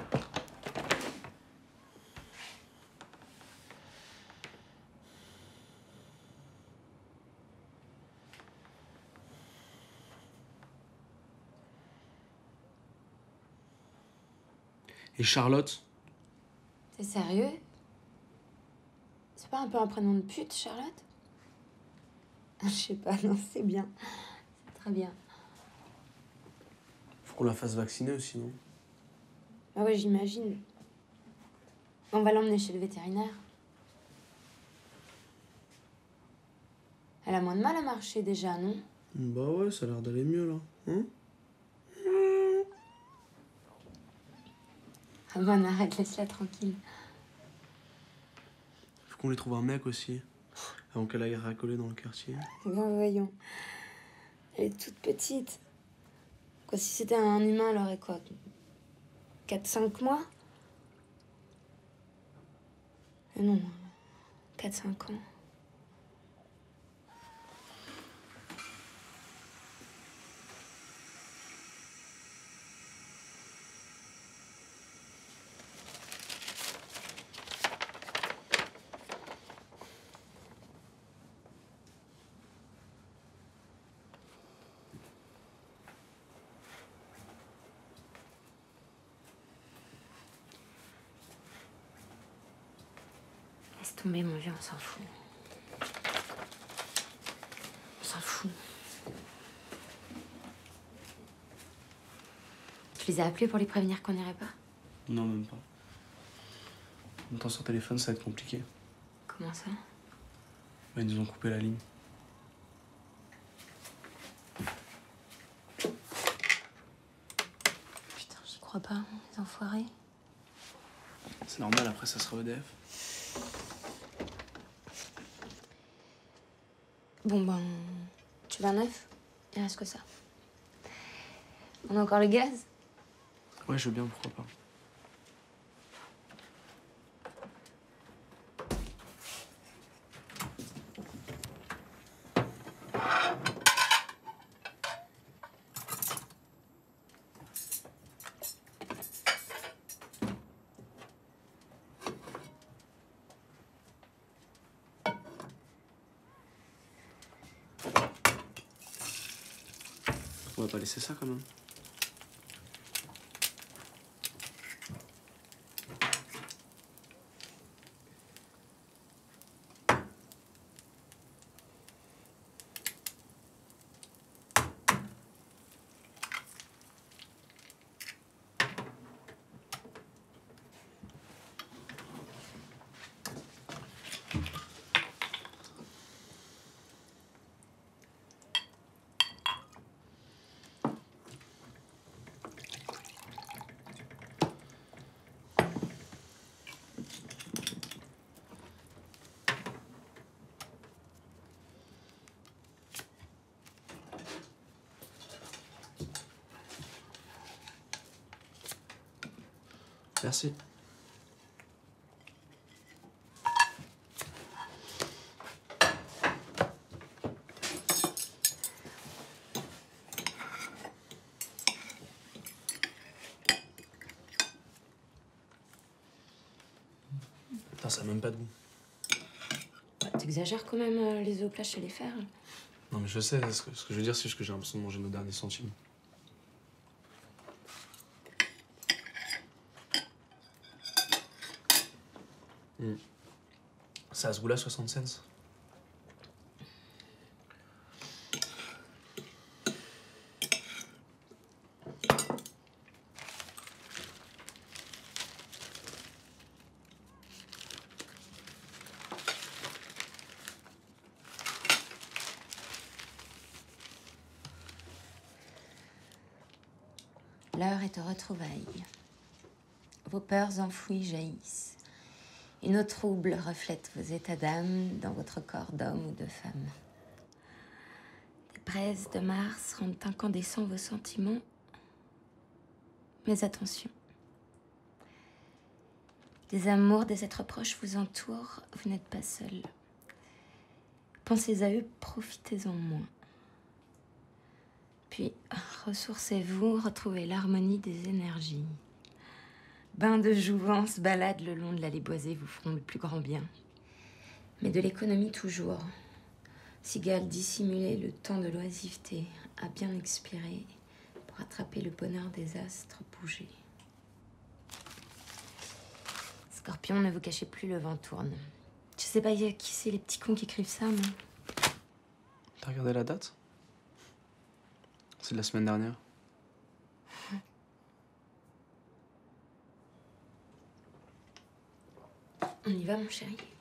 Et Charlotte? T'es sérieux? C'est pas un peu un prénom de pute, Charlotte? Je sais pas, non, c'est bien. C'est très bien. Faut qu'on la fasse vacciner aussi, non? Ah ouais, j'imagine. On va l'emmener chez le vétérinaire. Elle a moins de mal à marcher déjà, non? Bah ouais, ça a l'air d'aller mieux, là. Hein? Ah bon, arrête, laisse-la tranquille. Faut qu'on lui trouve un mec aussi, avant qu'elle aille racoler dans le quartier. Bon, voyons. Elle est toute petite. Quoi, si c'était un humain, elle aurait quoi? 4-5 mois? Non, 4-5 ans. Laisse tomber, mon vieux, on s'en fout. On s'en fout. Tu les as appelés pour les prévenir qu'on n'irait pas? Non, même pas. En même temps, sur téléphone, ça va être compliqué. Comment ça? Bah, ils nous ont coupé la ligne. Putain, j'y crois pas, les enfoirés. C'est normal, après, ça sera EDF. Bon, ben, tu veux un œuf? Il reste que ça. On a encore le gaz? Ouais, je veux bien, pourquoi pas. On va pas laisser ça quand même. Merci. Putain, ça a même pas de goût. Bah, t'exagères quand même, les œufs plats, je sais les faire. Non, mais je sais, ce que je veux dire, c'est juste que j'ai l'impression de manger nos derniers centimes. Ça a ce goût-là, 60 cents. L'heure est aux retrouvailles. Vos peurs enfouies jaillissent. Une eau trouble reflète vos états d'âme dans votre corps d'homme ou de femme. Des braises de Mars rendent incandescents vos sentiments. Mais attention. Des amours, des êtres proches vous entourent, vous n'êtes pas seul. Pensez à eux, profitez-en moins. Puis, ressourcez-vous, retrouvez l'harmonie des énergies. bains de jouvence, balades le long de l'allée boisée vous feront le plus grand bien. Mais de l'économie toujours. Cigale dissimulée, le temps de l'oisiveté a bien expiré pour attraper le bonheur des astres bougés. Scorpion, ne vous cachez plus, le vent tourne. Je sais pas qui c'est les petits cons qui écrivent ça, moi. T'as regardé la date? C'est de la semaine dernière. On y va, mon chéri?